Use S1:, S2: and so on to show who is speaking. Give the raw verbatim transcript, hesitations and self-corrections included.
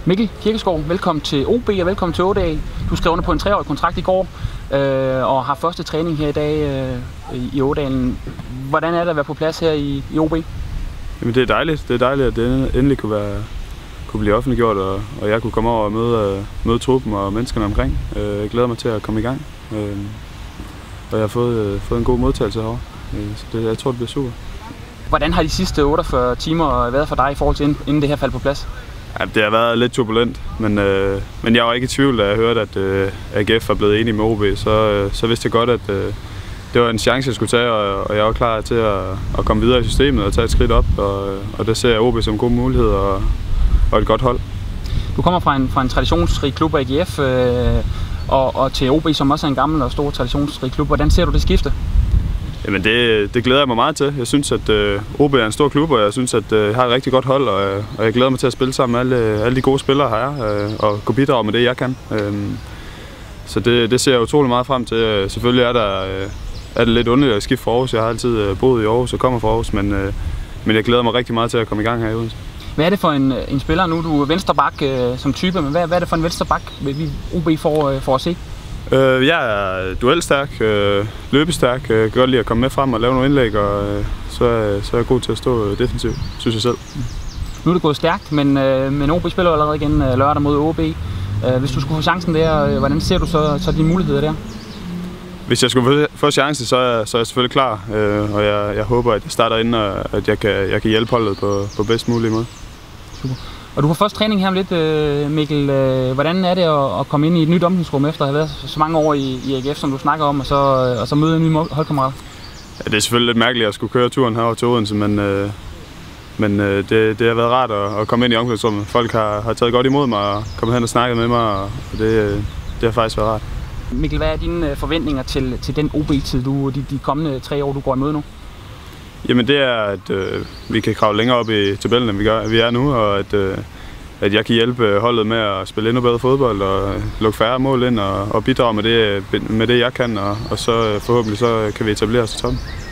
S1: Mikkel Kirkeskov, velkommen til O B og velkommen til Ådal. Du skrev under på en treårig kontrakt i går øh, og har første træning her i dag øh, i Ådalen. Hvordan er det at være på plads her i, i O B?
S2: Jamen, det er dejligt. Det er dejligt, at det endelig kunne, være, kunne blive offentliggjort, og, og jeg kunne komme over og møde, møde truppen og menneskerne omkring. Jeg glæder mig til at komme i gang, og jeg har fået, fået en god modtagelse herovre. Så det, jeg tror, det bliver super.
S1: Hvordan har de sidste otteogfyrre timer været for dig i forhold til inden det her faldt på plads?
S2: Ja, det har været lidt turbulent, men, øh, men jeg var ikke i tvivl, da jeg hørte, at øh, A G F var blevet enig med O B, så, øh, så vidste jeg godt, at øh, det var en chance, jeg skulle tage, og, og jeg var klar til at, at komme videre i systemet og tage et skridt op, og, og det ser jeg O B som en god mulighed og, og et godt hold.
S1: Du kommer fra en, fra en traditionsrig klub, A G F, øh, og, og til O B, som også er en gammel og stor traditionsrig klub. Hvordan ser du det skifte?
S2: Jamen det, det glæder jeg mig meget til. Jeg synes, at øh, O B er en stor klub, og jeg synes, at øh, jeg har et rigtig godt hold, og, og jeg glæder mig til at spille sammen med alle, alle de gode spillere her, øh, og kunne bidrage med det, jeg kan. Øh, så det, det ser jeg utrolig meget frem til. Selvfølgelig er, der, øh, er det lidt underligt at skifte fra Aarhus. Jeg har altid øh, boet i Aarhus og kommer fra Aarhus, men, øh, men jeg glæder mig rigtig meget til at komme i gang her i Odense.
S1: Hvad er det for en, en spiller nu? Du er venstreback øh, som type, men hvad, hvad er det for en venstreback, vi O B får, øh, får at se?
S2: Øh, jeg er duelstærk, øh, løbestærk, jeg kan godt lide at komme med frem og lave nogle indlæg, og øh, så, er, så er jeg god til at stå defensivt, synes jeg selv.
S1: Nu er det gået stærkt, men, øh, men O B spiller allerede igen øh, lørdag mod O B. Øh, hvis du skulle få chancen der, øh, hvordan ser du så, så dine muligheder der?
S2: Hvis jeg skulle få chancen, så er, så er jeg selvfølgelig klar, øh, og jeg, jeg håber, at jeg starter inden, og at jeg kan, jeg kan hjælpe holdet på, på bedst mulig måde.
S1: Super. Og du får først træning her om lidt, Mikkel. Hvordan er det at komme ind i et nyt omklædningsrum efter at have været så mange år i, i A G F, som du snakker om, og så, og så møde en ny holdkammerat?
S2: Ja, det er selvfølgelig lidt mærkeligt at skulle køre turen herover til Odense, men, øh, men øh, det, det har været rart at, at komme ind i omklædningsrummet. Folk har, har taget godt imod mig og kommet hen og snakket med mig, og det, det har faktisk været rart.
S1: Mikkel, hvad er dine forventninger til, til den O B-tid, du, de, de kommende tre år, du går i møde nu?
S2: Jamen det er, at øh, vi kan kravle længere op i tabellen, end vi, gør, vi er nu, og at, øh, at jeg kan hjælpe holdet med at spille endnu bedre fodbold og lukke færre mål ind og, og bidrage med det, med det, jeg kan, og, og så forhåbentlig så kan vi etablere os i toppen.